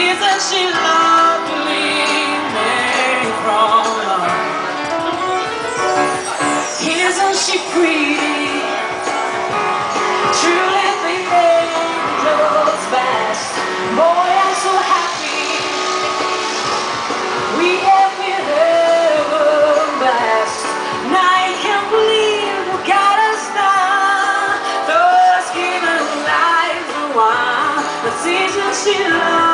Isn't she lovely made from love? Isn't she pretty? Truly the angel's best. Boy, I'm so happy we have been heaven blessed. Now I can't believe you got us now. Those given life the one, but isn't she lovely?